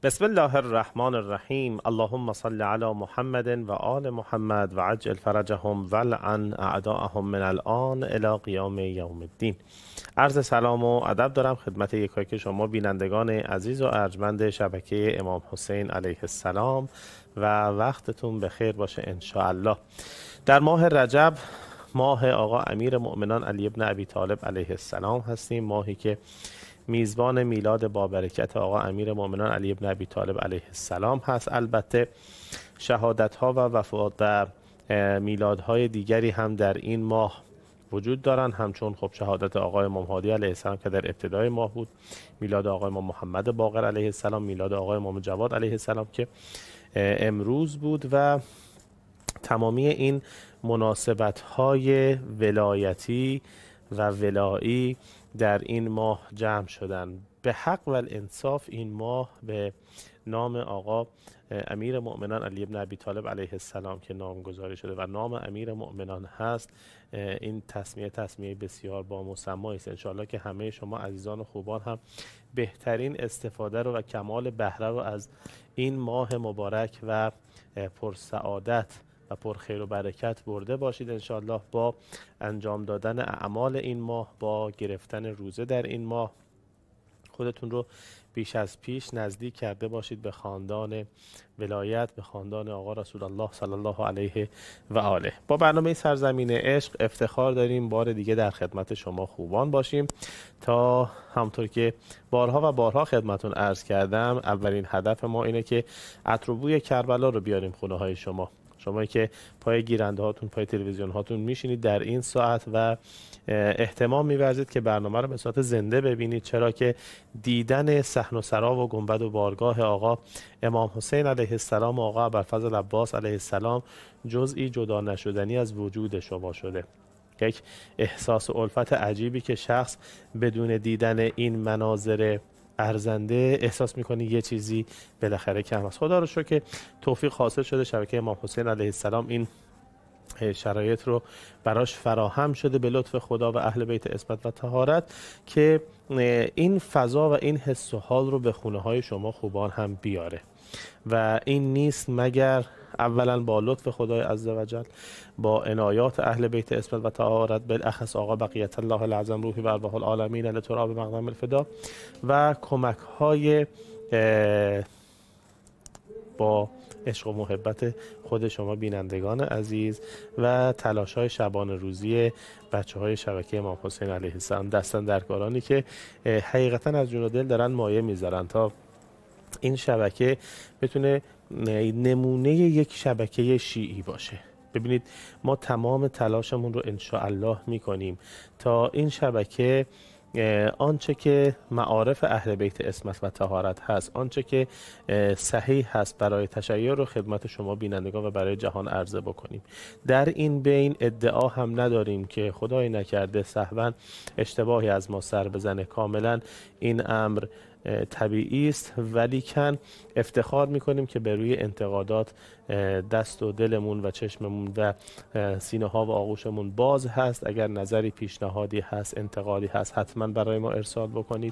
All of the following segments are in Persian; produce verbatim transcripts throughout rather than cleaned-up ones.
بسم الله الرحمن الرحیم. اللهم صل علی محمد و آل محمد و عجل فرجهم و لعن اعداءهم من الان الی قیام یوم الدین. عرض سلام و ادب دارم خدمت یکایک شما بینندگان عزیز و ارجمند شبکه امام حسین علیه السلام و وقتتون بخیر باشه ان شاء الله. در ماه رجب، ماه آقا امیر مؤمنان علی بن ابی طالب علیه السلام هستیم، ماهی که میزبان میلاد با برکت آقا امیر مؤمنان علی بن ابی طالب علیه السلام هست. البته شهادت ها و وفات و میلادهای دیگری هم در این ماه وجود دارن، همچون خب شهادت آقای امام هادی علیه السلام که در ابتدای ماه بود، میلاد آقای امام محمد باقر علیه السلام، میلاد آقای امام جواد علیه السلام که امروز بود و تمامی این مناسبت های ولایتی و ولایی در این ماه جمع شدن. به حق و الانصاف این ماه به نام آقا امیر مؤمنان علی بن ابی طالب علیه السلام که نامگذاری شده و نام امیر مؤمنان هست، این تسمیه تسمیه بسیار با مسمایی است. انشاءالله که همه شما عزیزان و خوبان هم بهترین استفاده رو و کمال بهره رو از این ماه مبارک و پرسعادت و پر خیر و برکت برده باشید انشاءالله، با انجام دادن اعمال این ماه، با گرفتن روزه در این ماه خودتون رو بیش از پیش نزدیک کرده باشید به خاندان ولایت، به خاندان آقا رسول الله صلی الله علیه و آله. با برنامه سرزمین عشق افتخار داریم بار دیگه در خدمت شما خوبان باشیم تا همطور که بارها و بارها خدمتون عرض کردم، اولین هدف ما اینه که عطر و بوی کربلا رو بیاریم خونه های شما. شمایی که پای گیرنده هاتون، پای تلویزیون هاتون میشینید در این ساعت و اهتمام می‌ورزید که برنامه رو به صورت زنده ببینید، چرا که دیدن صحن و سرا و گنبد و بارگاه آقا امام حسین علیه السلام و آقا ابوالفضل عباس علیه السلام جزئی جدا نشدنی از وجود شما شده. یک احساس و الفت عجیبی که شخص بدون دیدن این مناظر ارزنده احساس میکنی یه چیزی بالاخره کم است. خدا رو شکر که توفیق حاصل شده، شبکه امام حسین علیه السلام این شرایط رو براش فراهم شده به لطف خدا و اهل بیت عصمت و طهارت که این فضا و این حس و حال رو به خونه های شما خوبان هم بیاره و این نیست مگر اولا با لطف خدای عزوجل، با عنایات اهل بیت عصمت و طهارت، بالاخص آقا بقیت الله العظم روحی و ارواح العالمین لتراب مقدم الفدا، و کمک های با عشق و محبت خود شما بینندگان عزیز و تلاش های شبانه روزی بچه های شبکه امام حسین علیه السلام، دستن درکارانی که حقیقتا از جون و دل دارن مایه میذارن تا این شبکه بتونه نمونه یک شبکه شیعی باشه. ببینید ما تمام تلاشمون رو انشاءالله میکنیم تا این شبکه آنچه که معارف اهل بیت عصمت و طهارت هست، آنچه که صحیح هست برای تشیع رو خدمت شما بینندگان و برای جهان عرضه بکنیم. در این بین ادعا هم نداریم که خدای نکرده سهوا اشتباهی از ما سر بزنه، کاملا این امر طبیعی است، ولیکن افتخار میکنیم که به روی انتقادات دست و دلمون و چشممون و سینه ها و آغوشمون باز هست. اگر نظری، پیشنهادی هست، انتقادی هست، حتما برای ما ارسال بکنید،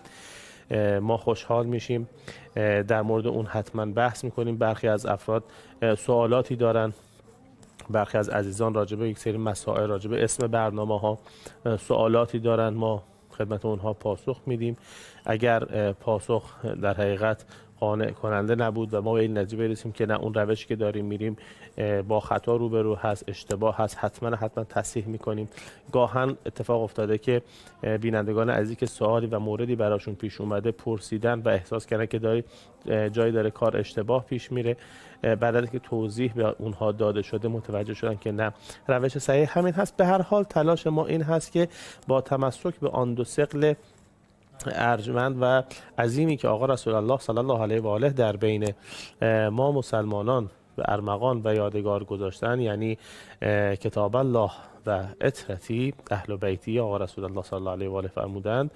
ما خوشحال میشیم در مورد اون حتما بحث میکنیم. برخی از افراد سوالاتی دارن، برخی از عزیزان راجبه یک سری مسائل، راجبه اسم برنامه ها سوالاتی دارن، ما خدمت اونها پاسخ میدیم. اگر پاسخ در حقیقت قانع کننده نبود و ما به این نتیجه برسیم که نه اون روشی که داریم میریم با خطا روبرو هست، اشتباه هست، حتما حتما تصحیح میکنیم. گاهن اتفاق افتاده که بینندگان عزیزی که سوالی و موردی براشون پیش اومده پرسیدن و احساس کردن که داری جایی داره کار اشتباه پیش میره، بعد از که توضیح به اونها داده شده متوجه شدن که نه روش صحیح همین هست. به هر حال تلاش ما این هست که با تمسک به آن دو ثقل ارجمند و عظیمی که آقا رسول الله صلی الله علیه و آله در بین ما مسلمانان و ارمغان و یادگار گذاشتن، یعنی کتاب الله و اطرتی اهل بیتی آقا رسول الله صلی الله علیه و آله فرمودند،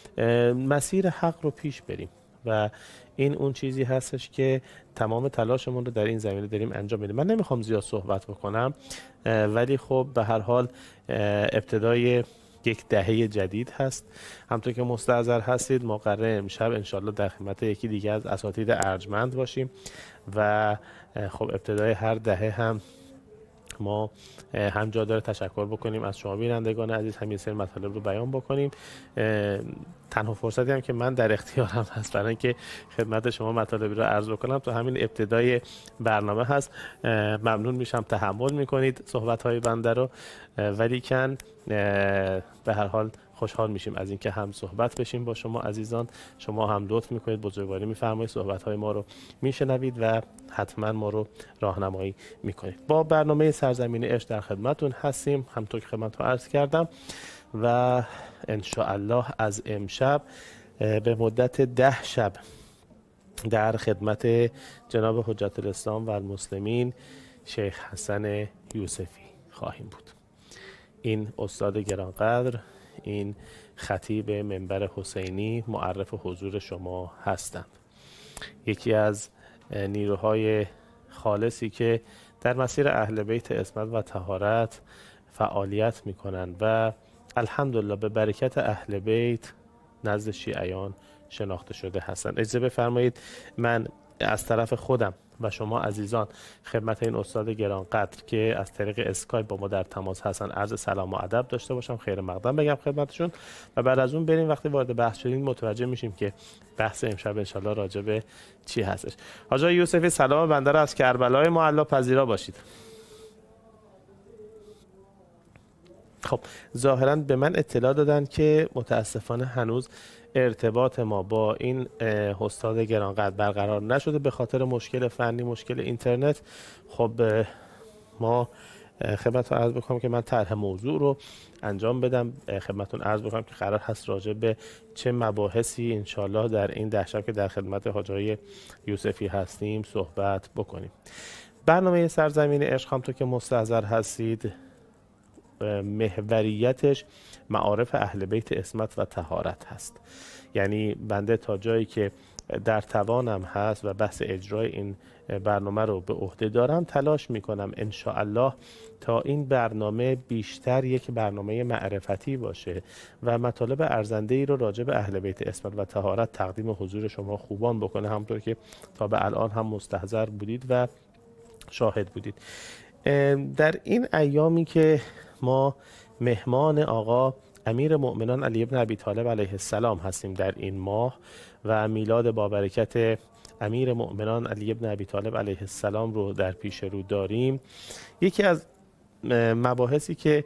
مسیر حق رو پیش بریم و این اون چیزی هستش که تمام تلاشمون رو در این زمینه داریم انجام میدیم. من نمیخوام زیاد صحبت بکنم، ولی خب به هر حال ابتدای یک دهه جدید هست. همونطور که مستحضر هستید ما قراره امشب انشالله در خدمت یکی دیگه از اساتید ارجمند باشیم و خب ابتدای هر دهه هم ما هم جا داره تشکر بکنیم از شما بینندگان عزیز، هم یه سری مطالب رو بیان بکنیم. تنها فرصتی هم که من در اختیارم هست برای اینکه خدمت شما مطالبی رو عرض بکنم تو همین ابتدای برنامه هست. ممنون میشم تحمل میکنید صحبت های بنده رو، ولی کن به هر حال خوشحال میشیم از اینکه هم صحبت بشیم با شما عزیزان. شما هم لطف میکنید، بزرگواری میفرمایید، صحبت های ما رو میشنوید و حتما ما رو راهنمایی میکنید. با برنامه سرزمین عشق در خدمتتون هستیم همونطور که خدمتتون عرض کردم و ان شاء الله از امشب به مدت ده شب در خدمت جناب حجت الاسلام و المسلمین شیخ حسن یوسفی خواهیم بود. این استاد گرانقدر، این خطیب منبر حسینی معرف حضور شما هستند. یکی از نیروهای خالصی که در مسیر اهل بیت عصمت و طهارت فعالیت میکنند و الحمدلله به برکت اهل بیت نزد شیعیان شناخته شده هستند. اجازه بفرمایید من از طرف خودم و شما عزیزان خدمت این استاد گرانقدر که از طریق اسکایپ با ما در تماس هستن عرض سلام و ادب داشته باشم، خیر مقدم بگم خدمتشون و بعد از اون بریم وقتی وارد بحث شدیم متوجه میشیم که بحث امشب انشالله راجع به چی هستش. حاج آقای یوسفی سلام بنده را از کربلای معلا پذیرا باشید. خب ظاهرا به من اطلاع دادن که متاسفانه هنوز ارتباط ما با این استاد گرانقدر برقرار نشده به خاطر مشکل فنی، مشکل اینترنت. خب ما خدمتتون عرض بکنم که من طرح موضوع رو انجام بدم، خدمتتون عرض بکنم که قرار هست راجع به چه مباحثی انشالله در این ده شب که در خدمت حاج آقای یوسفی هستیم صحبت بکنیم. برنامه سرزمین عشق همونطور که مستحضر هستید محوریتش معارف اهل بیت عصمت و طهارت هست. یعنی بنده تا جایی که در توانم هست و بحث اجرای این برنامه رو به عهده دارم تلاش میکنم ان شاء الله تا این برنامه بیشتر یک برنامه معرفتی باشه و مطالب ارزنده ای رو راجع به اهل بیت عصمت و طهارت تقدیم حضور شما خوبان بکنه، همونطور که تا به الان هم مستحضر بودید و شاهد بودید. در این ایامی که ما مهمان آقا امیر مؤمنان علی بن ابی طالب علیه السلام هستیم در این ماه و میلاد با برکت امیر مؤمنان علی بن ابی طالب علیه السلام رو در پیش رو داریم، یکی از مباحثی که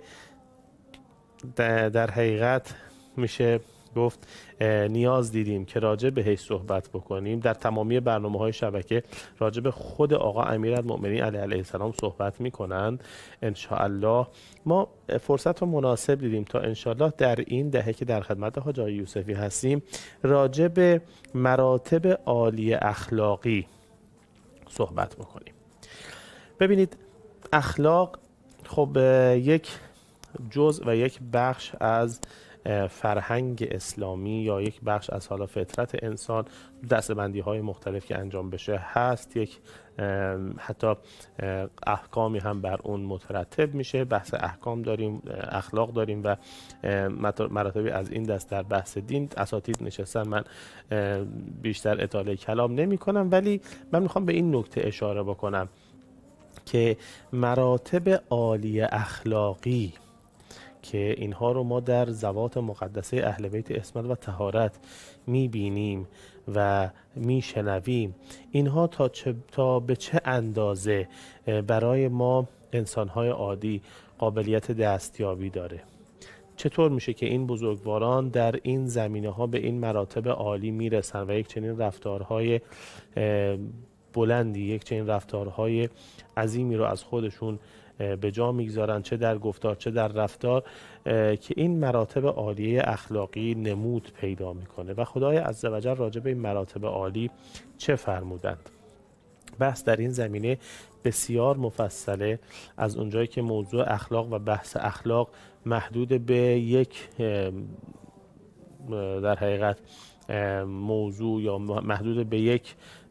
در حقیقت میشه گفت نیاز دیدیم که راجع بهش صحبت بکنیم در تمامی برنامه‌های شبکه راجع به خود آقا امیرالمؤمنین علیه السلام صحبت میکنند. ان شاء الله ما فرصت رو مناسب دیدیم تا ان شاء الله در این دهه که در خدمت حاج آقای یوسفی هستیم راجع به مراتب عالی اخلاقی صحبت بکنیم. ببینید اخلاق خب یک جزء و یک بخش از فرهنگ اسلامی یا یک بخش از حالا فطرت انسان دستبندی های مختلف که انجام بشه هست، یک حتی احکامی هم بر اون مترتب میشه. بحث احکام داریم، اخلاق داریم و مراتبی از این دست در بحث دین. اساتید نشستن، من بیشتر اطاله کلام نمی کنم، ولی من میخوام به این نکته اشاره بکنم که مراتب عالی اخلاقی که اینها رو ما در زوات مقدسه اهل بیت عصمت و طهارت میبینیم و میشنویم، اینها تا, چه، تا به چه اندازه برای ما انسانهای عادی قابلیت دستیابی داره. چطور میشه که این بزرگواران در این زمینه ها به این مراتب عالی میرسن و یک چنین رفتارهای بلندی، یک چنین رفتارهای عظیمی رو از خودشون به جا میگذارن، چه در گفتار چه در رفتار، که این مراتب عالیه اخلاقی نمود پیدا میکنه و خدای عزوجل راجع به این مراتب عالی چه فرمودند. بحث در این زمینه بسیار مفصله، از اونجایی که موضوع اخلاق و بحث اخلاق محدود به یک در حقیقت موضوع یا محدود به یک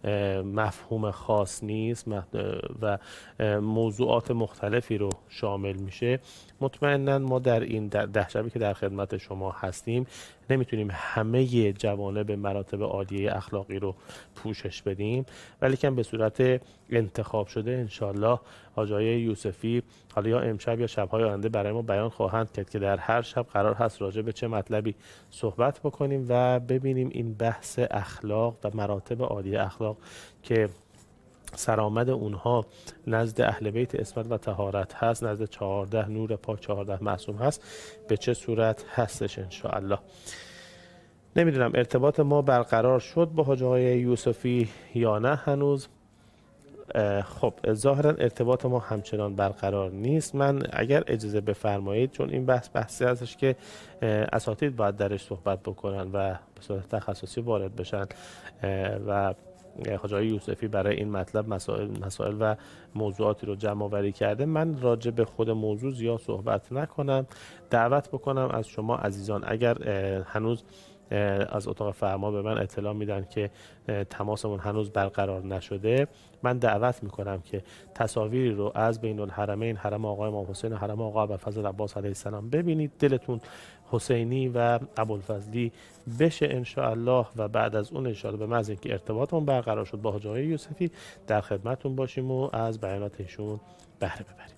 مفهوم خاص نیست و موضوعات مختلفی رو شامل میشه، مطمئنا ما در این ده شبی که در خدمت شما هستیم نمیتونیم همه جوانب مراتب عالیه اخلاقی رو پوشش بدیم، ولی که به صورت انتخاب شده انشالله حاج آقای یوسفی حالا یا امشب یا شب‌های آینده برای ما بیان خواهند کرد که در هر شب قرار هست راجع به چه مطلبی صحبت بکنیم و ببینیم این بحث اخلاق و مراتب عالیه اخلاق که سرآمد اونها نزد اهل بیت عصمت و طهارت هست، نزد چهارده نور پاک، چهارده معصوم هست، به چه صورت هستش انشاءالله. نمیدونم ارتباط ما برقرار شد با حاج آقای یوسفی یا نه هنوز. خب ظاهرا ارتباط ما همچنان برقرار نیست. من اگر اجازه بفرمایید، چون این بحث بحثی هستش که اساتید باید درش صحبت بکنن و به صورت تخصصی وارد بشن و حاج آقای یوسفی برای این مطلب مسائل مسائل و موضوعاتی رو جمع آوری کرده، من راجع به خود موضوع زیاد صحبت نکنم. دعوت بکنم از شما عزیزان، اگر هنوز از اتاق فرما به من اطلاع میدن که تماسمون هنوز برقرار نشده، من دعوت میکنم که تصاویری رو از بین الحرمین، حرم آقای امام حسین و حرم آقا ابوالفضل عباس علیه السلام ببینید، دلتون حسینی و ابوالفضلی بشه انشاءالله و بعد از اون انشاءالله به محض اینکه ارتباطمون برقرار شد با حاج آقای یوسفی در خدمتتون باشیم و از بیانات ایشون بهره ببریم.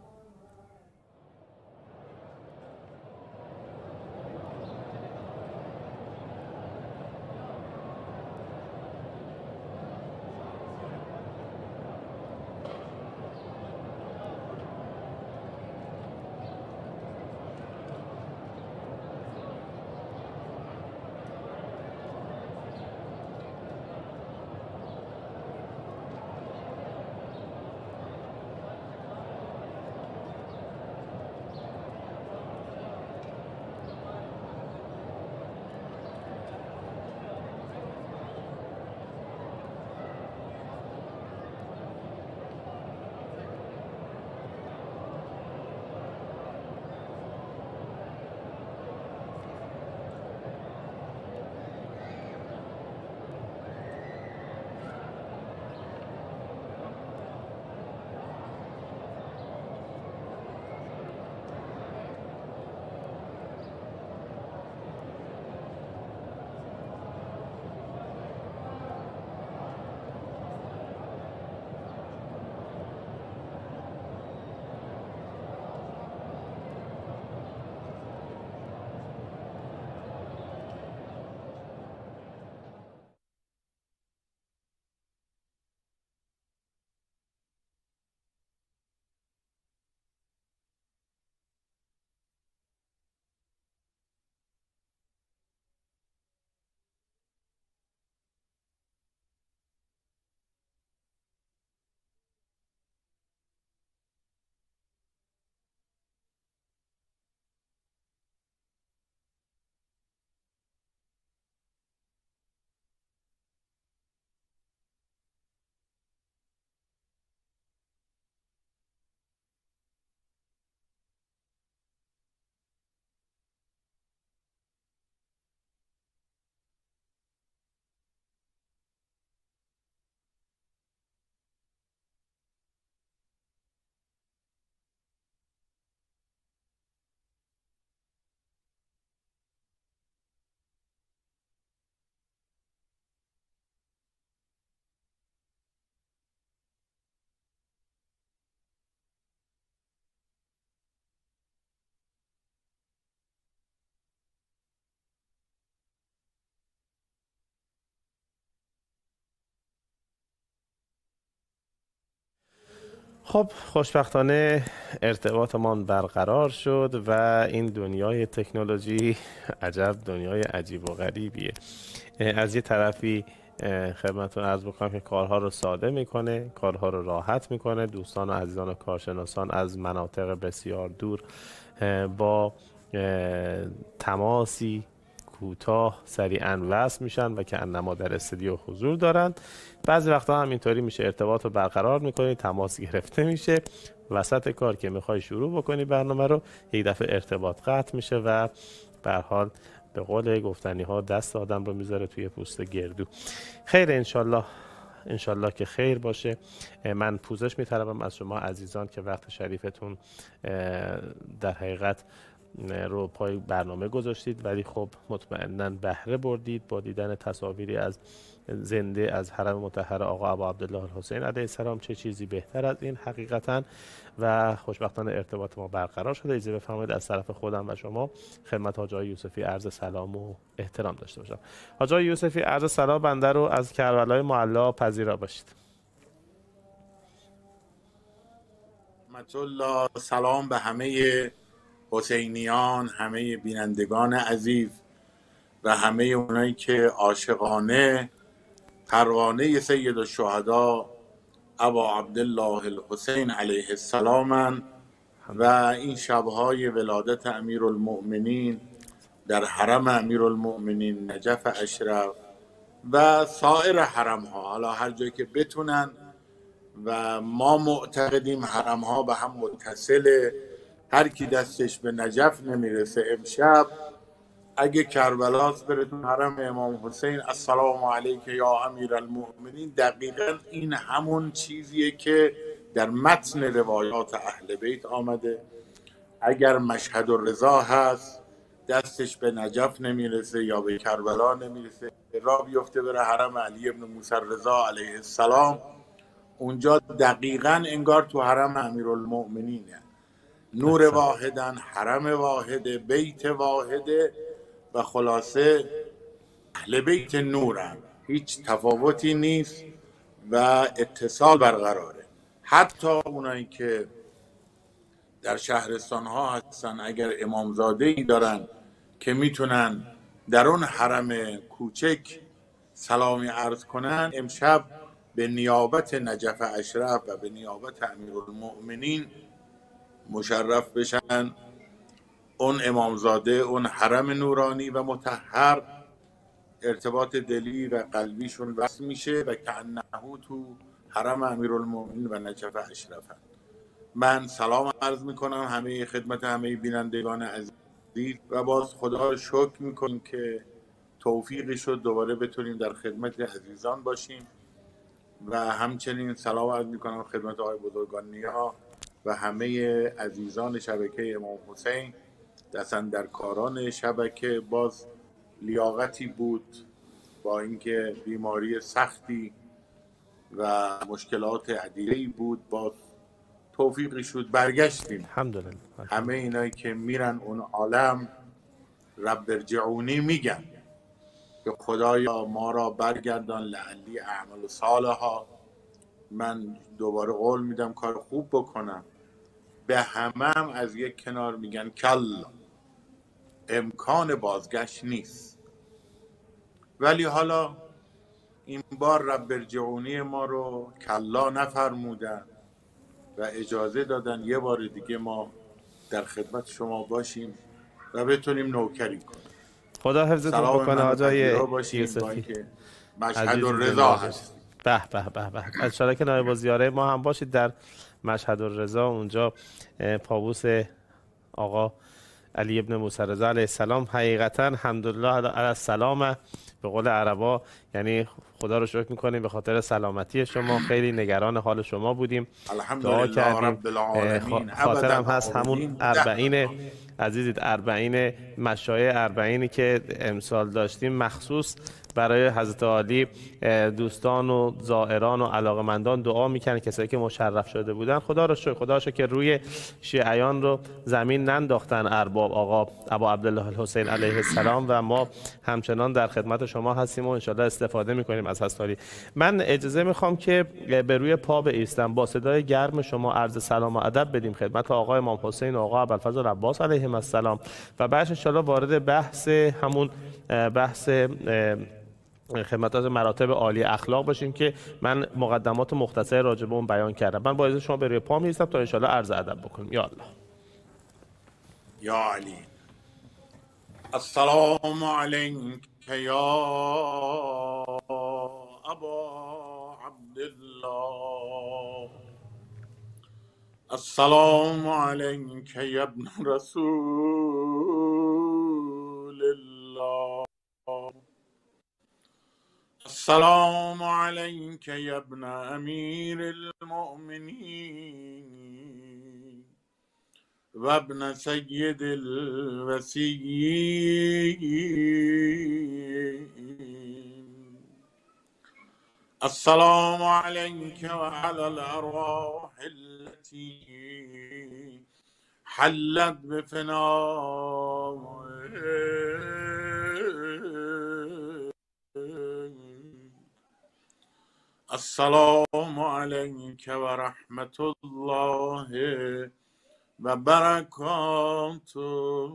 خب خوشبختانه ارتباطمان برقرار شد و این دنیای تکنولوژی عجب دنیای عجیب و غریبیه. از یه طرفی خدمتتون عرض بکنم که کارها رو ساده میکنه، کارها رو راحت میکنه، دوستان و عزیزان و کارشناسان از مناطق بسیار دور با تماسی کوتاه سریعا وصل میشن و که انما در استودیو حضور دارند. بعضی وقتا هم اینطوری میشه ارتباط رو برقرار میکنی، تماس گرفته میشه، وسط کار که میخوای شروع بکنی برنامه رو یک دفعه ارتباط قطع میشه و به هر حال به قول گفتنی ها دست آدم رو میذاره توی پوست گردو. خیر انشالله انشالله که خیر باشه. من پوزش می‌طلبم از شما عزیزان که وقت شریفتون در حقیقت رو پای برنامه گذاشتید، ولی خب مطمئناً بهره بردید با دیدن تصاویری از زنده از حرم مطهر آقا ابا عبدالله الحسین علیه السلام. چه چیزی بهتر از این حقیقتاً، و خوشبختانه ارتباط ما برقرار شده. اجازه بفرمایید از طرف خودم و شما خدمت حاج آقای یوسفی عرض سلام و احترام داشته باشم. حاج آقای یوسفی عرض سلام بنده رو از کربلای معلا پذیرا باشید. رحمت الله. سلام به همه حسینیان، همه بینندگان عزیز و همه اونایی که عاشقانه پروانه سید الشهدا ابا عبدالله الحسین علیه السلام و این شبهای ولادت امیرالمؤمنین در حرم امیرالمؤمنین نجف اشرف و سایر حرم ها، حالا هر جایی که بتونن، و ما معتقدیم حرم ها به هم متصله. هر کی دستش به نجف نمیرسه امشب اگه کربلاس بره تو حرم امام حسین السلام علیک یا امیر المؤمنین. دقیقا این همون چیزیه که در متن روایات اهل بیت آمده. اگر مشهد الرضا هست دستش به نجف نمیرسه یا به کربلا نمیرسه، راه بیفته بره حرم علی ابن موسی الرضا علیه السلام. اونجا دقیقا انگار تو حرم امیرالمؤمنینه. نور واحدن، حرم واحده، بیت واحده و خلاصه اهل بیت نورن، هیچ تفاوتی نیست و اتصال برقراره. حتی اونایی که در شهرستان ها هستن اگر امامزاده ای دارن که میتونن در اون حرم کوچک سلامی عرض کنن، امشب به نیابت نجف اشرف و به نیابت امیرالمؤمنین مشرف بشن. اون امامزاده، اون حرم نورانی و مطهر، ارتباط دلی و قلبیشون وصل میشه و کأنه تو حرم امیرالمؤمنین و نجف اشرفن. من سلام عرض میکنم همه خدمت همه بینندگان عزیز و باز خدا رو شکر میکنیم که توفیقی شد دوباره بتونیم در خدمت عزیزان باشیم. و همچنین سلام عرض میکنم خدمت آقای بزرگان نیا و همه عزیزان شبکه امام حسین. دستن در کاران شبکه باز لیاقتی بود با اینکه بیماری سختی و مشکلات عدیده‌ای بود، باز توفیقی شد برگشتیم. الحمدلله. همه اینایی که میرن اون عالم رب ارجعونی میگن که خدایا ما را برگردان لعلی اعمال صالحا. من دوباره قول میدم کار خوب بکنم. به همه هم از یک کنار میگن کلا، امکان بازگشت نیست. ولی حالا این بار رب ارجعونی ما رو کلا نفرمودن و اجازه دادن یه بار دیگه ما در خدمت شما باشیم و بتونیم نوکری کنیم. خدا حفظتون بکنه آقای یوسفی. مشهد الرضا هست. به به به به. از شارک نایب الزیاره ما هم باشید در مشهد الرضا. اونجا پابوس آقا علی ابن موسی رضا علیه السلام حقیقتا الحمدلله علی السلام به قول عربا، یعنی خدا رو شکر میکنیم به خاطر سلامتی شما. خیلی نگران حال شما بودیم، دعا کردیم. خاطرم هست همون اربعین عزیزید، اربعین مشایع اربعینی که امسال داشتیم مخصوص برای حضرت عالی دوستان و زائران و علاقمندان دعا میکنن، کسایی که مشرف شده بودن. خدا رو شکر، خدا شکر که روی شیعیان رو زمین ننداختن ارباب آقا ابا عبدالله الحسین علیه السلام و ما همچنان در خدمت شما هستیم و انشالله استفاده میکنیم از حضرت عالی. من اجازه میخوام که به روی پا بایستم، با صدای گرم شما عرض سلام و ادب بدیم خدمت آقا امام حسین و آقا ابوالفضل عباس علیهم السلام و بعد انشالله وارد بحث همون بحث خدمتات مراتب عالی اخلاق باشیم که من مقدمات مختصر راجع به اون بیان کردم. من با اجازه شما به روی پا میایستم تا انشالله عرض ادب بکنیم. یا الله. یا علی. السلام علیک یا ابا عبدالله، السلام علیک یا ابن رسول الله، السلام عليك يا ابن أمير المؤمنين وابن سيد الوسيين. السلام عليك وعلى الأرواح التي حلت بفنائك. السلام عليك ورحمة الله وبركاته.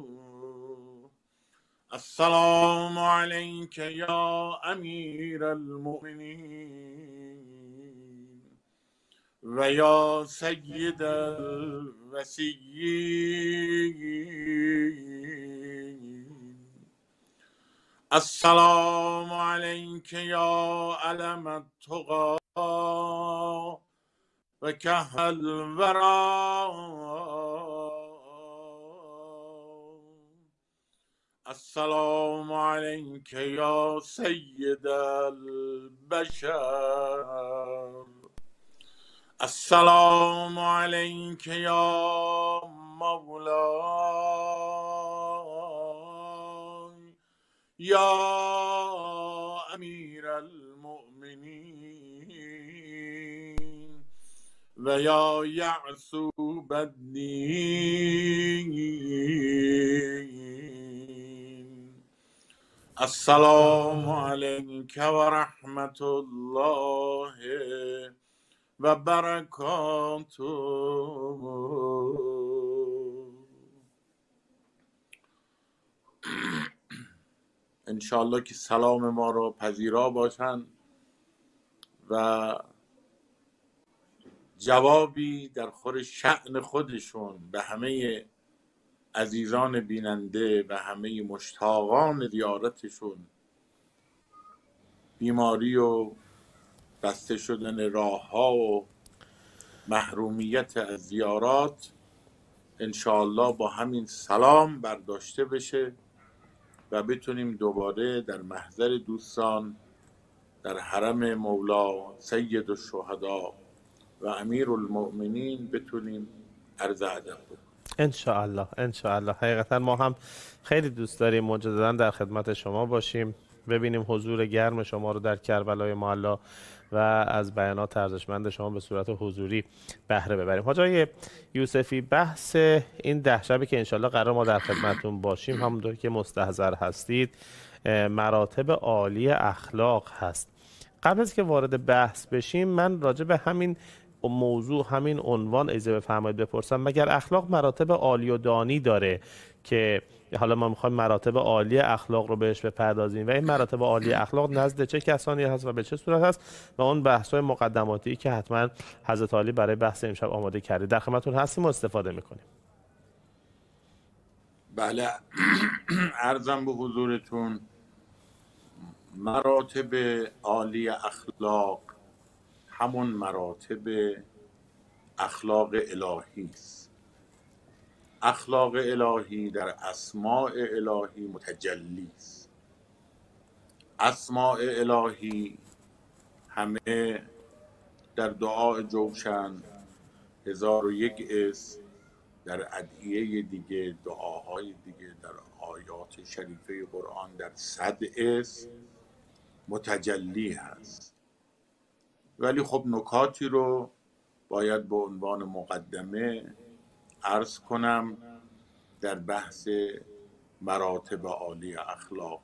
السلام عليك يا أمير المؤمنين ويا سيد الوسيين. السلام عليك يا علم التقى وكهف الورى. السلام عليك يا سيد البشر. السلام عليك يا مولاي يا أمير المؤمنين ويا يعصوب الدين. السلام عليك ورحمة الله وبركاته. انشاءالله که سلام ما رو پذیرا باشند و جوابی در خور شأن خودشون به همه عزیزان بیننده و همه مشتاقان زیارتشون، بیماری و بسته شدن راه ها و محرومیت از زیارات، انشاءالله با همین سلام برداشته بشه و بتونیم دوباره در محضر دوستان در حرم مولا سید الشهدا و امیر المؤمنین بتونیم عرض ادب بکنیم. انشاءالله انشاءالله. حقیقتا ما هم خیلی دوست داریم مجددا در خدمت شما باشیم، ببینیم حضور گرم شما رو در کربلای معلی و از بیانات ارزشمند شما به صورت حضوری بهره ببریم. حاج آقای یوسفی، بحث این ده شبی که انشالله قرار ما در خدمتتون باشیم، همونطور که مستحضر هستید، مراتب عالی اخلاق هست. قبل از که وارد بحث بشیم، من راجع به همین موضوع، همین عنوان اجازه بفرمایید بپرسم، مگر اخلاق مراتب عالی و دانی داره که حالا ما میخوایم مراتب عالی اخلاق رو بهش بپردازیم و این مراتب عالی اخلاق نزد چه کسانی هست و به چه صورت هست و اون بحث‌های مقدماتی که حتما حضرت عالی برای بحث امشب آماده کردید در خدمتتون هستیم و استفاده میکنیم. بله، عرضم به حضورتون مراتب عالی اخلاق همون مراتب اخلاق الهی است. اخلاق الهی در اسماء الهی متجلی است. اسماء الهی همه در دعای جوشن هزار و یک اسم، در ادعیه دیگه، دعاهای دیگه، در آیات شریفه قرآن در صد اسم متجلی هست. ولی خب نکاتی رو باید به عنوان مقدمه عرض کنم در بحث مراتب عالی اخلاق.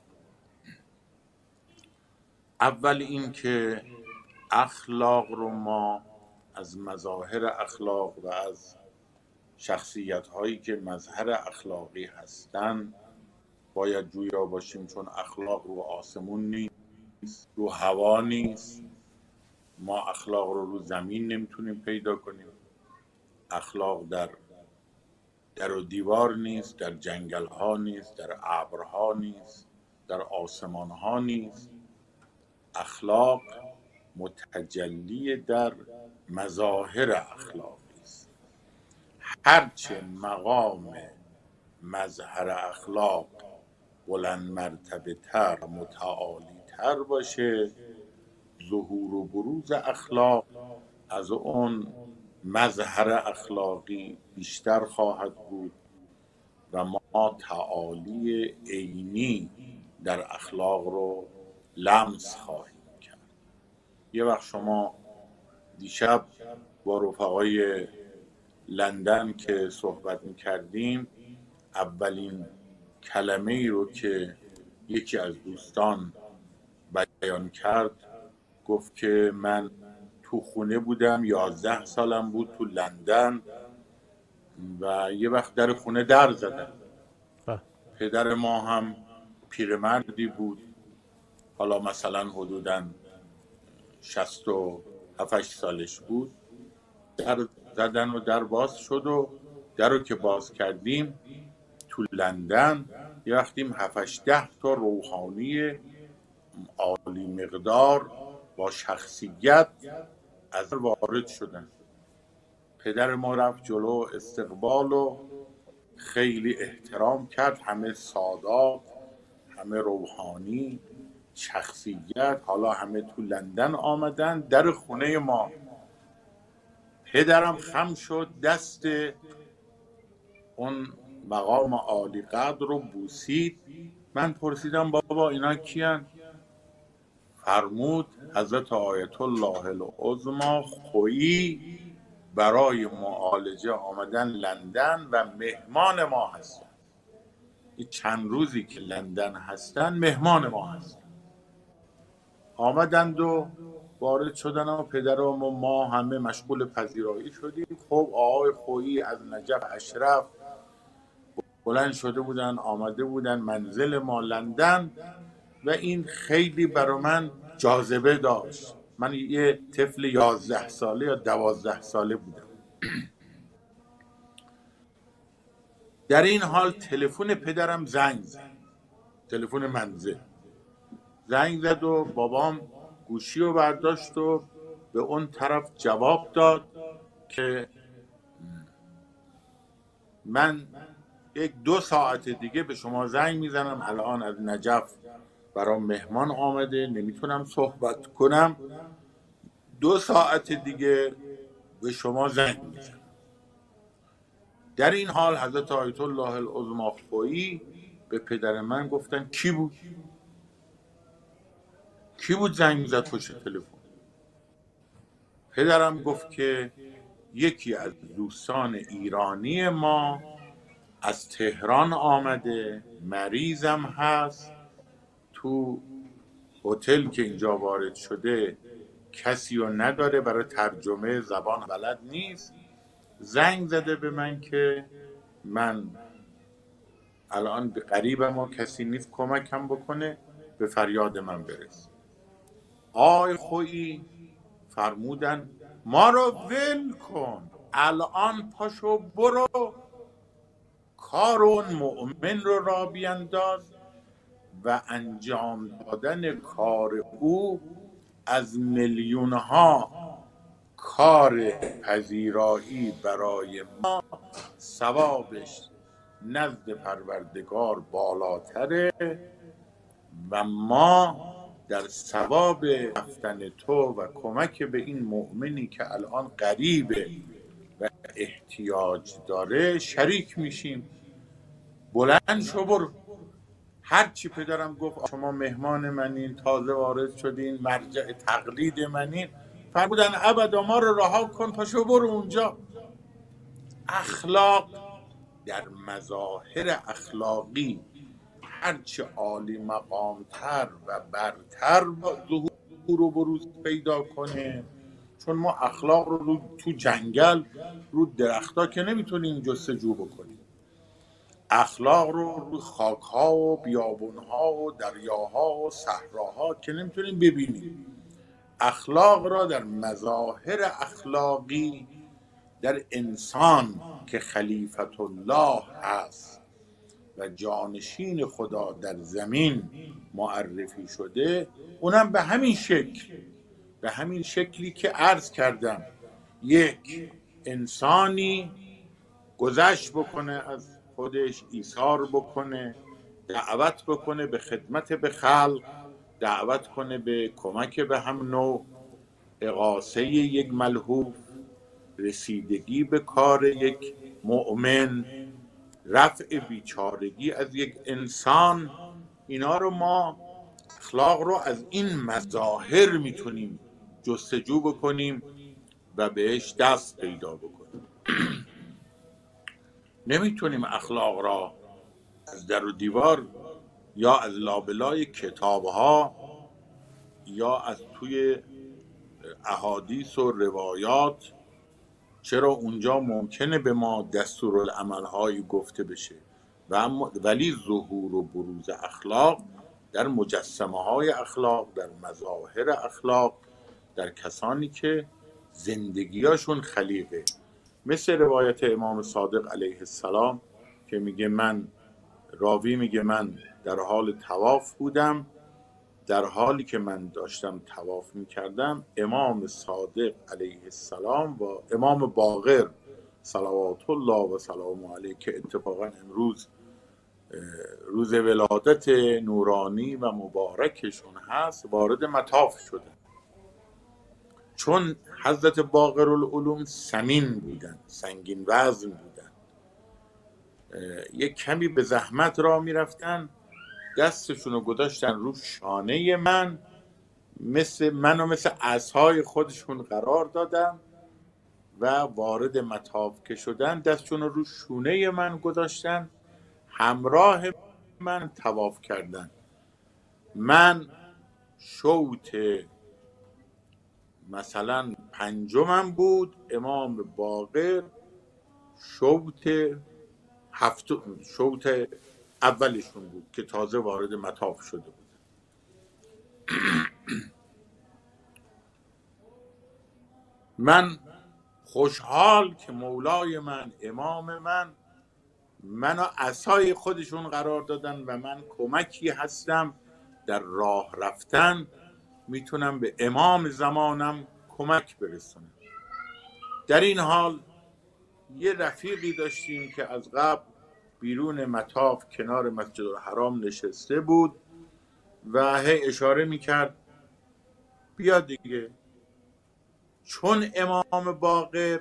اول این که اخلاق رو ما از مظاهر اخلاق و از شخصیت هایی که مظهر اخلاقی هستن باید جویا باشیم، چون اخلاق رو آسمون نیست، رو هوا نیست. ما اخلاق رو رو زمین نمیتونیم پیدا کنیم. اخلاق در در و دیوار نیست، در جنگل ها نیست، در ابرها نیست، در آسمان ها نیست. اخلاق متجلی در مظاهر اخلاقی است. هرچه مقام مظهر اخلاق بلند مرتبه تر، متعالی تر باشه، ظهور و بروز اخلاق از اون مظهر اخلاقی بیشتر خواهد بود و ما تعالی عینی در اخلاق رو لمس خواهیم کرد. یه وقت شما دیشب با رفقای لندن که صحبت میکردیم، اولین کلمه ای رو که یکی از دوستان بیان کرد گفت که من تو خونه بودم، یازده سالم بود تو لندن و یه وقت در خونه در زدن. پدر ما هم پیرمردی بود، حالا مثلا حدوداً شصت و هفت سالش بود. در زدن و در باز شد و در رو که باز کردیم تو لندن یه وقتیم هفت ده تا روحانی عالی مقدار با شخصیت از وارد شدن. پدر ما رفت جلو استقبال و خیلی احترام کرد، همه سادات، همه روحانی شخصیت، حالا همه تو لندن آمدن در خونه ما. پدرم خم شد، دست اون مقام عالی قدر رو بوسید. من پرسیدم بابا اینا کیان؟ فرمود حضرت آیت الله العظمی خویی برای معالجه آمدن لندن و مهمان ما هستن. این چند روزی که لندن هستن مهمان ما هستن. آمدند و وارد شدن و پدر و ما همه مشغول پذیرایی شدیم. خب آقای خویی از نجف اشرف بلند شده بودن، آمده بودن منزل ما لندن و این خیلی برای من جاذبه داشت. من یه طفل یازده ساله یا دوازده ساله بودم. در این حال تلفن پدرم زنگ زد، تلفن منزل زنگ زد و بابام گوشی رو برداشت و به اون طرف جواب داد که من یک دو ساعت دیگه به شما زنگ میزنم، الان از نجف برام مهمان آمده، نمیتونم صحبت کنم، دو ساعت دیگه به شما زنگ میزنم. در این حال حضرت آیت الله العظمی خویی به پدر من گفتن کی بود؟ کی بود زنگ میزد پشت تلفن؟ پدرم گفت که یکی از دوستان ایرانی ما از تهران آمده، مریضم هست، تو هتل که اینجا وارد شده کسی رو نداره برای ترجمه، زبان بلد نیست، زنگ زده به من که من الان غریبم و کسی نیست کمکم بکنه، به فریاد من برس. آی خویی فرمودن ما رو ول کن، الان پاشو برو کار اون مؤمن رو را بینداز و انجام دادن کار او از میلیون ها کار پذیرایی برای ما ثوابش نزد پروردگار بالاتره و ما در ثواب رفتن تو و کمک به این مؤمنی که الان غریبه و احتیاج داره شریک میشیم. بلند شو برو. هرچی پدرم گفت شما مهمان منین، تازه وارد شدین، مرجع تقلید منین، فرمودن ابدا ما رو رها کن، پاشو برو اونجا. اخلاق در مظاهر اخلاقی هرچی عالی مقامتر و برتر ظهور و بروز پیدا کنه، چون ما اخلاق رو, رو تو جنگل رو درختا که نمیتونیم جستجو بکنیم، اخلاق رو رو خاک‌ها و بیابون‌ها و دریاها و صحراها که نمیتونیم ببینیم. اخلاق را در مظاهر اخلاقی در انسان که خلیفت الله هست و جانشین خدا در زمین معرفی شده، اونم به همین شکل، به همین شکلی که عرض کردم، یک انسانی گذشت بکنه از خودش، ایثار بکنه، دعوت بکنه به خدمت به خلق، دعوت کنه به کمک به هم نوع، اغاثه یک ملهوف، رسیدگی به کار یک مؤمن، رفع بیچارگی از یک انسان. اینا رو ما اخلاق رو از این مظاهر میتونیم جستجو بکنیم و بهش دست پیدا بکنیم. نمیتونیم اخلاق را از در و دیوار یا از لابلای کتابها یا از توی احادیث و روایات، چرا اونجا ممکنه به ما دستورالعمل‌هایی گفته بشه و اما ولی ظهور و بروز اخلاق در مجسمه های اخلاق، در مظاهر اخلاق، در کسانی که زندگیاشون خلیقه. مثل روایت امام صادق علیه السلام که میگه من راوی میگه من در حال طواف بودم، در حالی که من داشتم طواف میکردم امام صادق علیه السلام و امام باقر صلوات الله و سلام علیه که اتفاقا امروز روز ولادت نورانی و مبارکشون هست، وارد مطاف شدن. چون حضرت باقر العلوم سمین بودن، سنگین وزن بودن، یک کمی به زحمت را میرفتن، دستشون رو گذاشتن رو شانه من، مثل منو مثل عصای خودشون قرار دادن و وارد مطاف که شدن دستشون رو رو شونه من گذاشتن، همراه من طواف کردن. من شوط مثلا پنجمم بود، امام باقر شوط هفت شوط اولشون بود که تازه وارد مطاف شده بود. من خوشحال که مولای من، امام من، منو عصای خودشون قرار دادن و من کمکی هستم در راه رفتن، میتونم به امام زمانم کمک برسونم. در این حال یه رفیقی داشتیم که از قبل بیرون مطاف کنار مسجد الحرام نشسته بود و هی اشاره میکرد بیا دیگه. چون امام باقر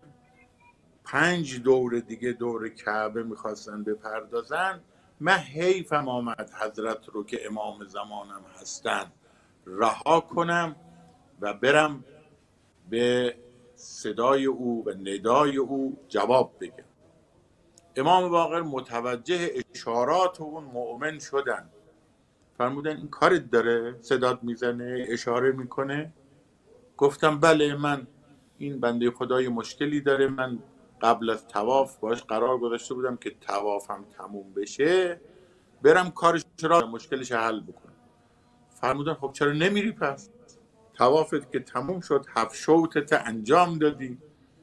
پنج دور دیگه دور کعبه میخواستن بپردازن، من حیفم آمد حضرت رو که امام زمانم هستن رها کنم و برم به صدای او و ندای او جواب بگم. امام باقر متوجه اشارات اون مؤمن شدن، فرمودن این کارت داره، صدات میزنه، اشاره میکنه. گفتم بله، من این بنده خدای مشکلی داره، من قبل از طواف باش قرار گذاشته بودم که طوافم تموم بشه برم کارش را مشکلش حل بکنم. فرمودن خب چرا نمیری پس؟ طوافت که تموم شد، هفت شوطت انجام دادی،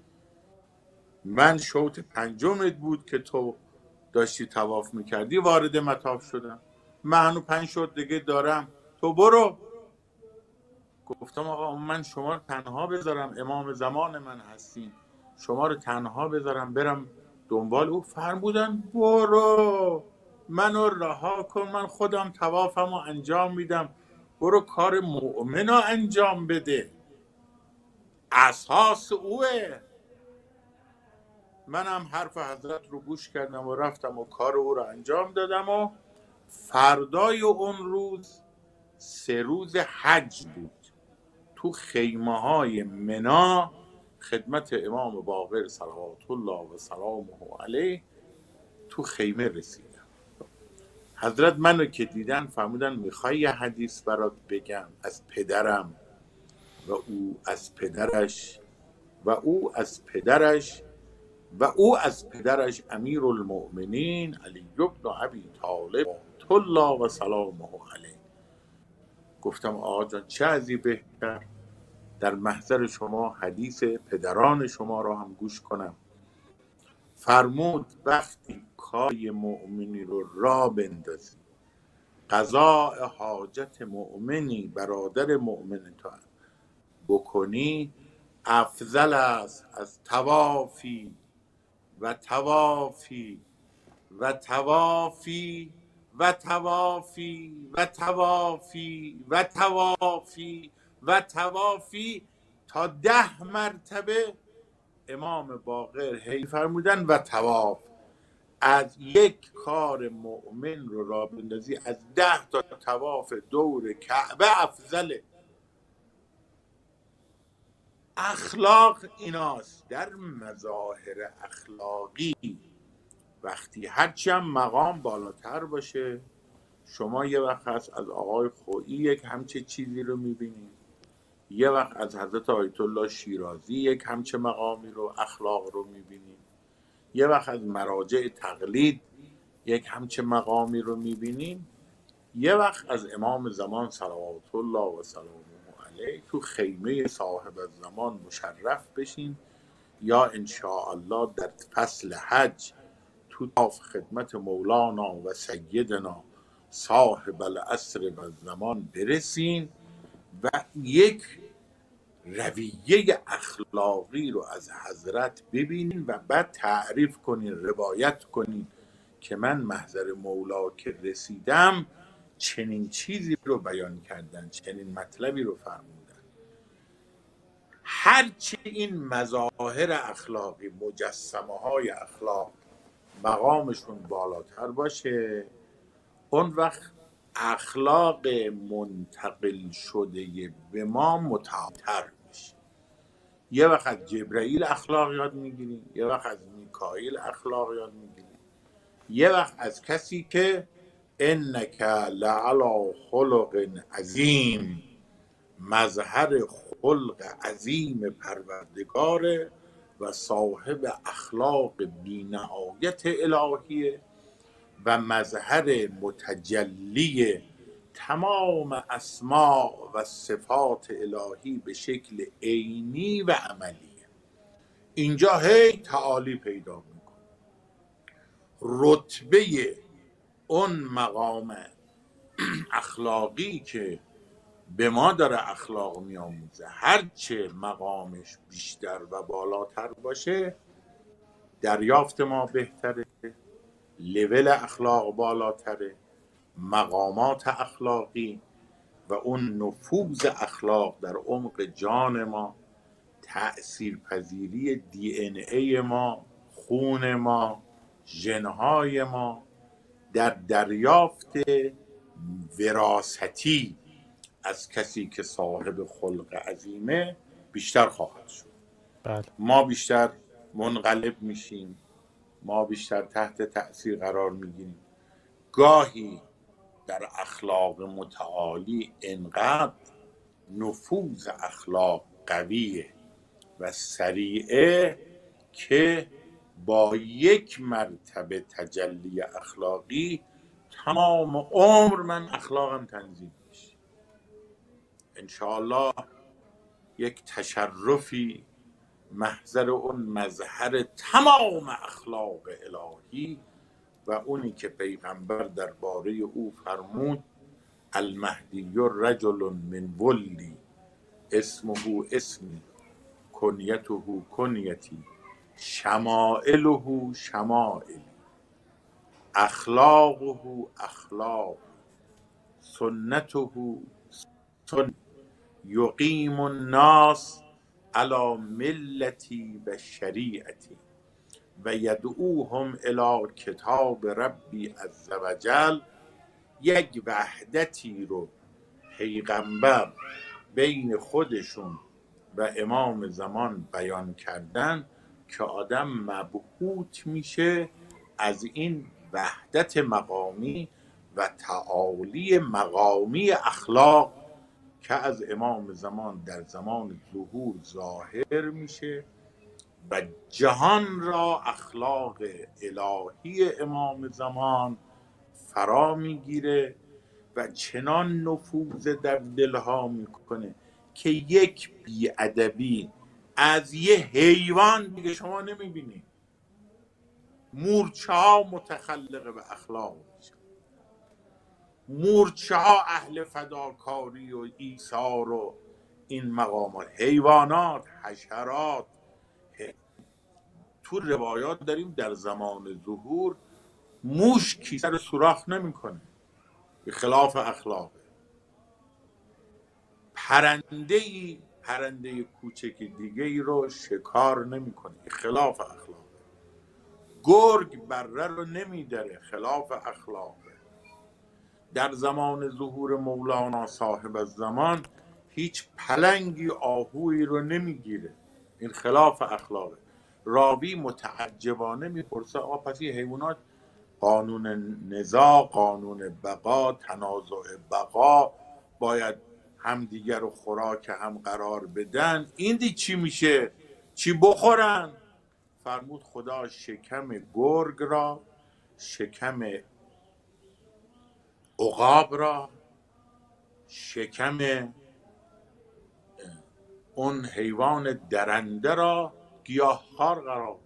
من شوط پنجمت بود که تو داشتی طواف میکردی وارد مطاف شدم، من هنو پنج شوط دیگه دارم، تو برو. گفتم آقا من شما رو تنها بذارم، امام زمان من هستین، شما رو تنها بذارم برم دنبال او؟ فرمودن برو، منو رها کن، من خودم طوافم رو انجام میدم، برو کار مؤمن رو انجام بده، اساس اوه. منم حرف حضرت رو گوش کردم و رفتم و کار او رو انجام دادم. و فردای اون روز سه روز حج بود، تو خیمه های منا خدمت امام باقر صلوات الله و سلامه علیه تو خیمه رسیدم. حضرت منو که دیدن فرمودن میخوای یه حدیث برات بگم از پدرم و او از پدرش و او از پدرش و او از پدرش امیر المؤمنین علی بن ابی طالب الله و سلامه علیه. گفتم آقا جان چه ازی بهتر در محضر شما حدیث پدران شما را هم گوش کنم. فرمود وقتی کاری مؤمنی رو را بندازی، قضاء حاجت مؤمنی برادر مؤمن تو بکنی، افضل است از توافی و توافی و توافی و توافی و توافی و توافی و توافی تا ده مرتبه امام باقر هی فرمودن و تواف. از یک کار مؤمن رو را بندازی از ده تا تواف دور کعبه افضله. اخلاق ایناست. در مظاهر اخلاقی وقتی هرچی هم مقام بالاتر باشه، شما یه وقت هست از آقای خویی یک همچه چیزی رو میبینید، یه وقت از حضرت آیت الله شیرازی یک همچه مقامی رو اخلاق رو میبینید، یه وقت از مراجع تقلید یک همچه مقامی رو میبینیم، یه وقت از امام زمان صلوات الله و سلامه علیه تو خیمه صاحب الزمان مشرف بشین، یا انشاءالله در فصل حج تو طاف خدمت مولانا و سیدنا صاحب العصر و زمان برسین و یک رویه اخلاقی رو از حضرت ببینین و بعد تعریف کنین، روایت کنین که من محضر مولا که رسیدم چنین چیزی رو بیان کردن، چنین مطلبی رو فرمودن. هرچی این مظاهر اخلاقی، مجسمه های اخلاق مقامشون بالاتر باشه، اون وقت اخلاق منتقل شده به ما متعالتر میشه. یه وقت از جبرائیل اخلاق یاد میگیریم، یه وقت از میکائیل اخلاق یاد میگیریم، یه وقت از کسی که انک لعلی خلق عظیم، مظهر خلق عظیم پروردگاره و صاحب اخلاق بی‌نهایت الهیه و مظهر متجلی تمام اسماء و صفات الهی به شکل عینی و عملی. اینجا هی تعالی پیدا میکنه. رتبه اون مقام اخلاقی که به ما داره اخلاق میآموزه، هرچه مقامش بیشتر و بالاتر باشه دریافت ما بهتره، لول اخلاق بالاتره، مقامات اخلاقی و اون نفوذ اخلاق در عمق جان ما، تأثیر پذیری دی این ای ما، خون ما، ژنهای ما در دریافت وراثتی از کسی که صاحب خلق عظیمه بیشتر خواهد شد. بله. ما بیشتر منقلب میشیم، ما بیشتر تحت تأثیر قرار میگیریم. گاهی در اخلاق متعالی انقدر نفوذ اخلاق قویه و سریعه که با یک مرتبه تجلی اخلاقی تمام عمر من اخلاقم تنظیم میشه. انشاءالله یک تشرفی محضر اون مظهر تمام اخلاق الهی و اونی که پیغمبر درباره او فرمود المهدی رجل من ولی اسمه اسمی کنیته کنیتی شمائله شمائل اخلاقه اخلاق سنته سن یقیم الناس علی ملتی و شریعتی و یدعوهم الی کتاب ربی عز وجل. یک وحدتی رو پیغمبر بین خودشون و امام زمان بیان کردن که آدم مبهوت میشه از این وحدت مقامی و تعالی مقامی اخلاق که از امام زمان در زمان ظهور ظاهر میشه و جهان را اخلاق الهی امام زمان فرا میگیره و چنان نفوذ در دلها میکنه که یک بیادبی از یه حیوان دیگه شما نمیبینید. مورچه ها متخلق به اخلاق میشه، مورچه ها اهل فداکاری و ایثار و این مقامات، حیوانات، حشرات. تو روایات داریم در زمان ظهور موش کیسه رو سوراخ نمیکنه، به خلاف اخلاقه. پرنده ای پرنده کوچک دیگه ای رو شکار نمیکنه، خلاف اخلاقه. گرگ بره رو نمیدره، خلاف اخلاقه. در زمان ظهور مولانا صاحب الزمان هیچ پلنگی آهویی رو نمیگیره، این خلاف اخلاقه. راوی متعجبانه میپرسه آقا پس این حیوانات قانون نزاع، قانون بقا، تنازع بقا، باید همدیگر رو خوراک هم قرار بدن، این دی چی میشه؟ چی بخورن؟ فرمود خدا شکم گرگ را، شکم عقاب را، شکم اون حیوان درنده را گیاهخوار قرار.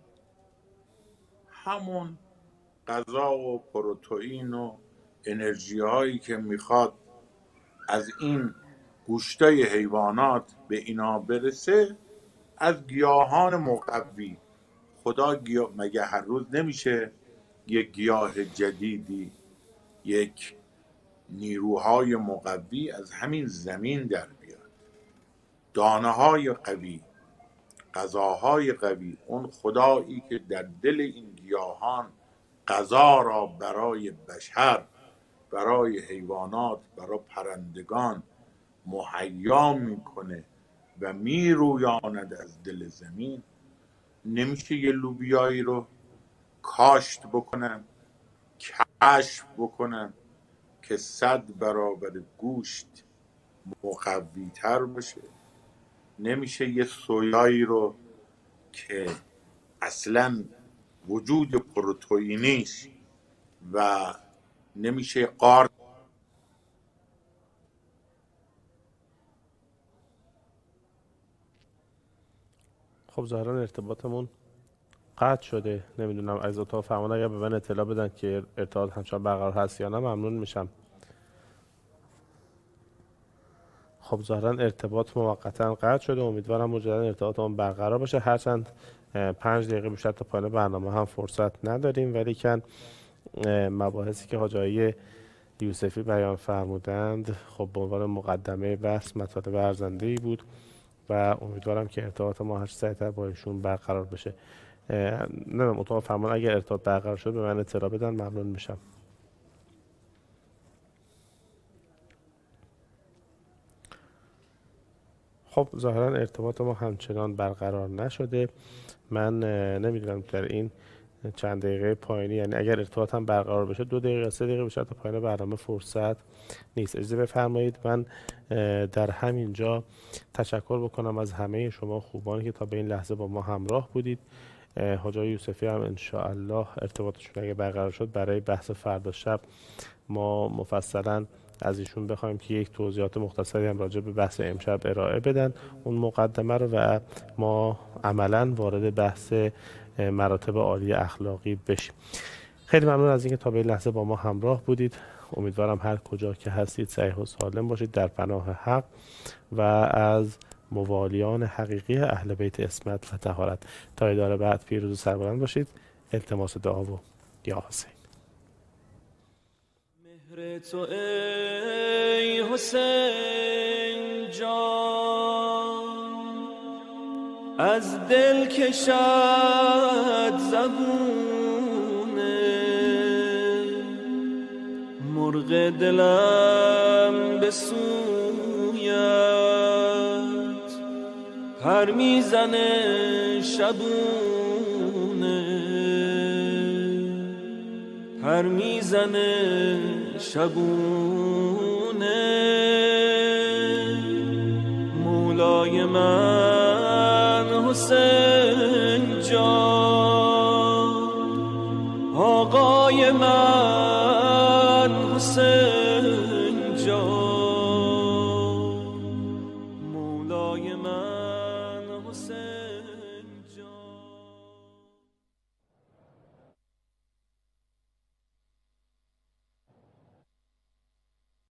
همون غذا و پروتئین و انرژی هایی که میخواد از این گوشتای حیوانات به اینا برسه از گیاهان مقوی. خدا گیاه مگه هر روز نمیشه یک گیاه جدیدی، یک نیروهای مقوی از همین زمین در بیاد، دانه های قوی، غذاهای قوی. اون خدایی که در دل این گیاهان غذا را برای بشر، برای حیوانات، برای پرندگان مهیا میکنه و میرویاند از دل زمین، نمیشه یه لوبیایی رو کاشت بکنن، کشف بکنن که صد برابر گوشت مقوی تر باشه؟ نمیشه یه سویایی رو که اصلا وجود پروتئینیش و نمیشه قارد. خب ظاهرا ارتباطمون قطع شده. نمیدونم از اتاق فرمان اگر به من اطلاع بدن که ارتباط همچنان برقرار هست یا نه ممنون میشم. خب ظاهرا ارتباط موقتا قطع شده. امیدوارم مجددا ارتباطمون برقرار باشه. هرچند پنج دقیقه بیشتر تا پایان برنامه هم فرصت نداریم، ولی کن مباحثی که حاج آقای یوسفی بیان فرمودند خب به عنوان مقدمه بحث مطالب ارزنده‌ای بود و امیدوارم که ارتباط ما هر چه سریعتر با ایشون برقرار بشه. نه اتاق فرمان اگر ارتباط برقرار شد به من اطلاع بدن ممنون میشم. خب ظاهرا ارتباط ما همچنان برقرار نشده. من نمیدونم در این چند دقیقه پایانی، یعنی اگر ارتباط هم برقرار بشه دو دقیقه سه دقیقه بیشتر تا پایان برنامه فرصت نیست. اجازه بفرمایید من در همین جا تشکر بکنم از همه شما خوبانی که تا به این لحظه با ما همراه بودید. حاج آقای یوسفی هم ان شاء الله ارتباطشون اگه برقرار شد برای بحث فردا شب ما مفصلا از ایشون بخوایم که یک توضیحات مختصری هم راجع به بحث امشب ارائه بدن اون مقدمه رو و ما عملاً وارد بحث مراتب عالی اخلاقی بشیم. خیلی ممنون از اینکه تا به این لحظه با ما همراه بودید. امیدوارم هر کجا که هستید صحیح و سالم باشید در پناه حق و از موالیان حقیقی اهل بیت عصمت و طهارت. تا اداره بعد پیروز و سربلند باشید. التماس دعا و یا حسین. مهر تو ای حسین جان از دل کشد زبونه، مرغ دلم به سویت پر میزنه شبونه، پر میزنه شبونه. مولای من حسین جان، آقای من حسین جان، مولای من